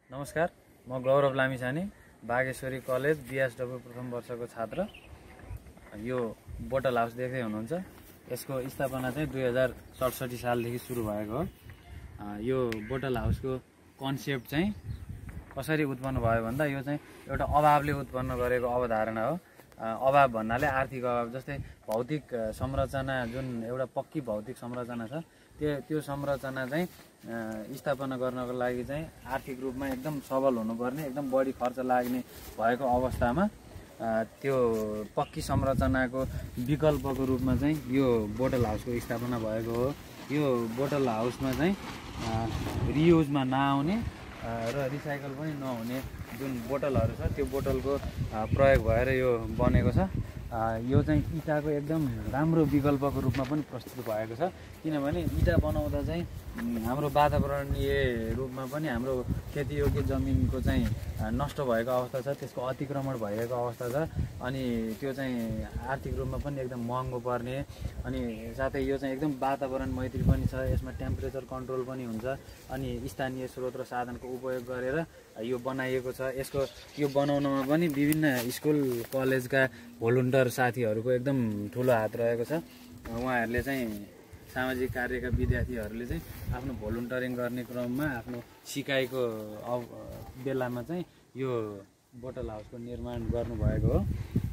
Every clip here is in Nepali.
नमस्कार, म गौरव लामिछाने, बागेश्वरी कलेज बीएसडब्ल्यू प्रथम वर्षको छात्र। यो बोटल हाउस देख्दै हुनुहुन्छ। यसको स्थापना चाहिँ 2067 सालदेखि सुरु भएको हो। यो बोटल हाउसको कन्सेप्ट चाहिँ कसरी उत्पन्न भयो भन्दा यो चाहिँ एउटा अभावले उत्पन्न गरेको अवधारणा हो। अभाव भन्नाले आर्थिक अभाव, जस्तै भौतिक संरचना, जुन एउटा पक्की भौतिक संरचना छ त्यो संरचना चाहिँ स्थापना गर्नको लागि चाहिँ आर्थिक रूपमा एकदम सबल हुनुपर्ने, एकदम बढी खर्च लाग्ने भएको अवस्थामा त्यो पक्की संरचनाको विकल्पको रूपमा चाहिँ यो बोटल हाउसको स्थापना भएको हो। यो बोटल हाउसमा चाहिँ रियुजमा नआउने र रिसाइकल पनि नहुने जुन बोटलहरू छ त्यो बोटलको प्रयोग भएर यो बनेको छ। यो चाहिँ इँटाको एकदम राम्रो विकल्पको रूपमा पनि प्रस्तुत भएको छ, किनभने इँटा बनाउँदा चाहिँ हाम्रो वातावरणीय रूपमा पनि हाम्रो खेतीयोग्य जमिनको चाहिँ नष्ट भएको अवस्था छ, त्यसको अतिक्रमण भएको अवस्था छ। अनि त्यो चाहिँ आर्थिक रूपमा पनि एकदम महँगो पर्ने, अनि साथै यो चाहिँ एकदम वातावरण मैत्री पनि छ। यसमा टेम्परेचर कन्ट्रोल पनि हुन्छ, अनि स्थानीय स्रोत र साधनको उपयोग गरेर यो बनाइएको छ। यो बनाउनमा पनि विभिन्न स्कुल कलेजका भोलुन्टर साथीहरूको एकदम ठुलो हात रहेको छ। उहाँहरूले चाहिँ सामाजिक कार्यका विद्यार्थीहरूले चाहिँ आफ्नो भोलुन्टरिङ गर्ने क्रममा आफ्नो सिकाइको बेलामा चाहिँ यो बोटल हाउसको निर्माण गर्नुभएको हो।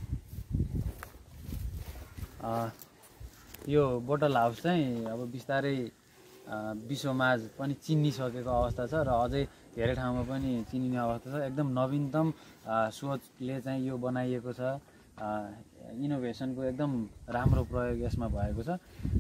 यो बोटल हाउस चाहिँ अब बिस्तारै विश्वमाझ पनि चिनिसकेको अवस्था छ र अझै धेरै ठाउँमा पनि चिनिने अवस्था छ। एकदम नवीनतम सोचले चाहिँ यो बनाइएको छ। इनोभेसनको एकदम राम्रो प्रयोग यसमा भएको छ।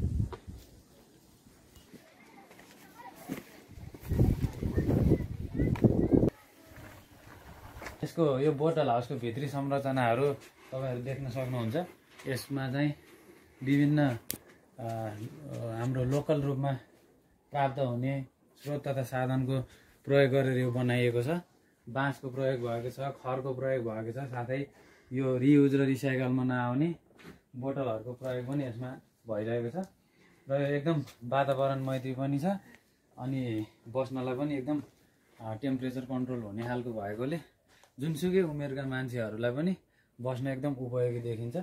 यो बोटल हाउसको भित्री संरचनाहरू तपाईहरु देख्न सक्नुहुन्छ। यसमा चाहिँ विभिन्न हाम्रो लोकल रूपमा प्राप्त हुने स्रोत तथा साधनको प्रयोग गरेर यो बनाइएको छ। बाँसको प्रयोग भएको छ, खरको प्रयोग भएको छ, साथै यो रियुज र रिसाइकलमा नआउने बोटलहरूको प्रयोग पनि यसमा भइरहेको छ। र यो एकदम वातावरण मैत्री पनि छ, अनि बस्नलाई पनि एकदम टेम्परेचर कन्ट्रोल हुने खालको भएकोले जुनसुकै उमेरका मान्छेहरूलाई पनि बस्न एकदम उपयोगी देखिन्छ।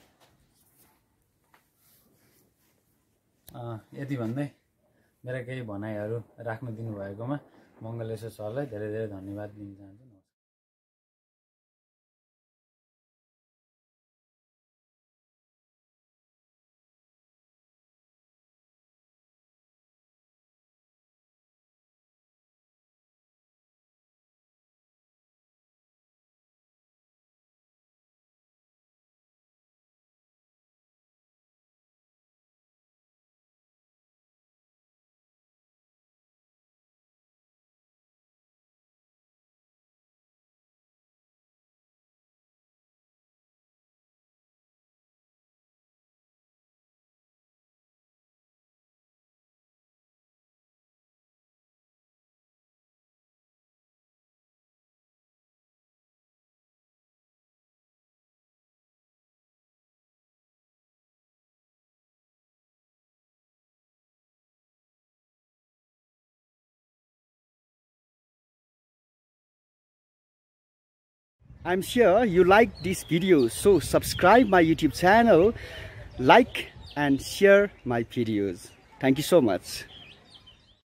यति भन्दै मेरा केही भनाइहरू राख्न दिनुभएकोमा मङ्गलेश्वर सरलाई धेरै धेरै धन्यवाद दिन चाहन्छु। I'm sure you like this video, so subscribe my YouTube channel, like and share my videos. Thank you so much.